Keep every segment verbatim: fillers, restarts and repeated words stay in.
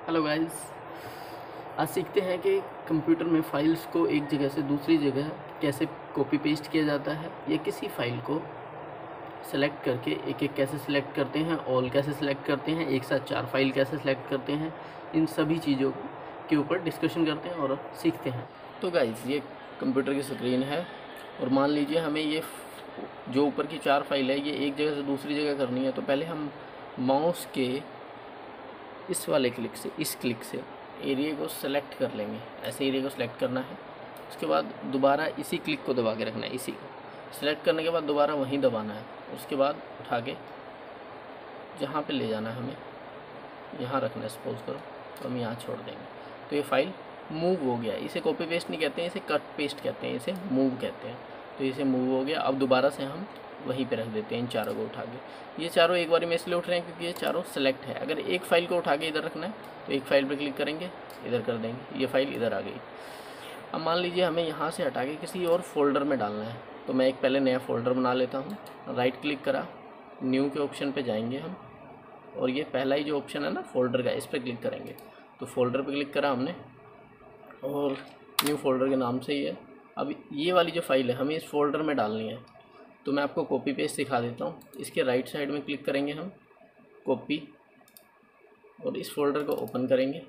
Hello guys, आज सीखते हैं कि कंप्यूटर में फाइल्स को एक जगह से दूसरी जगह कैसे कॉपी पेस्ट किया जाता है या किसी फाइल को सेलेक्ट करके एक एक कैसे सेलेक्ट करते हैं, ऑल कैसे सेलेक्ट करते हैं, एक साथ चार फाइल कैसे सेलेक्ट करते हैं। इन सभी चीज़ों के ऊपर डिस्कशन करते हैं और सीखते हैं। तो गाइस, ये कंप्यूटर की स्क्रीन है और मान लीजिए हमें ये जो ऊपर की चार फाइल है ये एक जगह से दूसरी जगह करनी है। तो पहले हम माउस के इस वाले क्लिक से इस क्लिक से एरिया को सेलेक्ट कर लेंगे। ऐसे एरिया को सेलेक्ट करना है। उसके बाद दोबारा इसी क्लिक को दबा के रखना है। इसी को सेलेक्ट करने के बाद दोबारा वहीं दबाना है। उसके बाद उठा के जहाँ पे ले जाना है हमें यहाँ रखना है। सपोज करो तो हम यहाँ छोड़ देंगे तो ये फाइल मूव हो गया। इसे कॉपी पेस्ट नहीं कहते हैं, इसे कट पेस्ट कहते हैं, इसे मूव कहते हैं। तो इसे मूव हो गया। अब दोबारा से हम वहीं पे रख देते हैं इन चारों को उठा के। ये चारों एक बारी में इसलिए उठ रहे हैं क्योंकि ये चारों सेलेक्ट है। अगर एक फ़ाइल को उठा के इधर रखना है तो एक फ़ाइल पे क्लिक करेंगे, इधर कर देंगे, ये फ़ाइल इधर आ गई। अब मान लीजिए हमें यहाँ से हटा के किसी और फोल्डर में डालना है। तो मैं एक पहले नया फ़ोल्डर बना लेता हूँ। राइट क्लिक करा, न्यू के ऑप्शन पर जाएंगे हम और ये पहला ही जो ऑप्शन है ना फोल्डर का, इस पर क्लिक करेंगे। तो फोल्डर पर क्लिक करा हमने और न्यू फोल्डर के नाम से ही है। अब ये वाली जो फाइल है हमें इस फोल्डर में डालनी है। तो मैं आपको कॉपी पेस्ट सिखा देता हूँ। इसके राइट साइड में क्लिक करेंगे हम, कॉपी, और इस फोल्डर को ओपन करेंगे।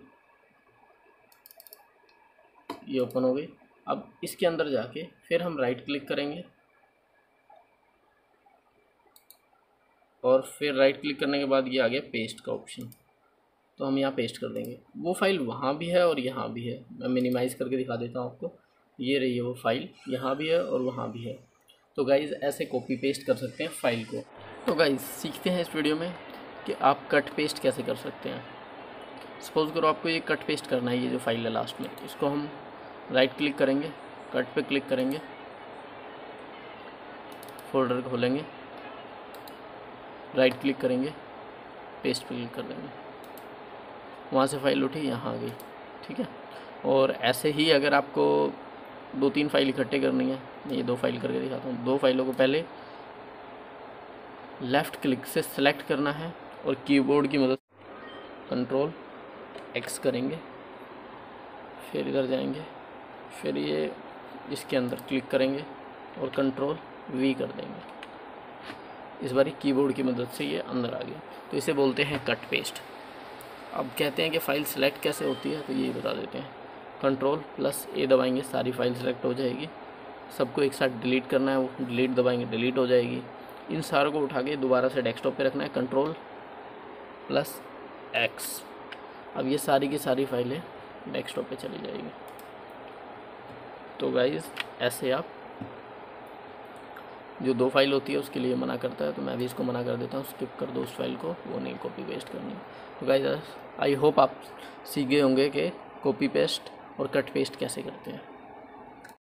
ये ओपन हो गई। अब इसके अंदर जाके फिर हम राइट क्लिक करेंगे और फिर राइट क्लिक करने के बाद ये आ गया पेस्ट का ऑप्शन। तो हम यहाँ पेस्ट कर देंगे। वो फाइल वहाँ भी है और यहाँ भी है। मैं मिनिमाइज़ करके दिखा देता हूँ आपको। ये रही है वो फाइल, यहाँ भी है और वहाँ भी है। तो गाइज़ ऐसे कॉपी पेस्ट कर सकते हैं फाइल को। तो गाइज़ सीखते हैं इस वीडियो में कि आप कट पेस्ट कैसे कर सकते हैं। सपोज़ करो आपको ये कट पेस्ट करना है, ये जो फाइल है लास्ट में, इसको हम राइट क्लिक करेंगे, कट पे क्लिक करेंगे, फोल्डर खोलेंगे, राइट क्लिक करेंगे, पेस्ट पे क्लिक कर देंगे। वहाँ से फाइल उठी, यहाँ आ गई। ठीक है। और ऐसे ही अगर आपको दो तीन फाइल इकट्ठे करनी है, ये दो फाइल करके दिखाता हूँ। दो फाइलों को पहले लेफ़्ट क्लिक से सेलेक्ट करना है और कीबोर्ड की मदद कंट्रोल एक्स करेंगे, फिर इधर जाएंगे, फिर ये इसके अंदर क्लिक करेंगे और कंट्रोल वी कर देंगे। इस बारी कीबोर्ड की मदद से ये अंदर आ गया। तो इसे बोलते हैं कट पेस्ट। अब कहते हैं कि फ़ाइल सेलेक्ट कैसे होती है, तो ये बता देते हैं। कंट्रोल प्लस ए दबाएंगे, सारी फाइल सेलेक्ट हो जाएगी। सबको एक साथ डिलीट करना है, वो डिलीट दबाएंगे, डिलीट हो जाएगी। इन सारों को उठा के दोबारा से डेस्कटॉप पे रखना है, कंट्रोल प्लस एक्स। अब ये सारी की सारी फाइलें डेस्कटॉप पे चली जाएगी। तो गाइस ऐसे आप, जो दो फाइल होती है उसके लिए मना करता है, तो मैं भी इसको मना कर देता हूँ, स्किप कर दो उस फाइल को, वो नहीं कॉपी पेस्ट करनी। तो गाइस आई होप आप सीख गए होंगे कि कॉपी पेस्ट और कट पेस्ट कैसे करते हैं।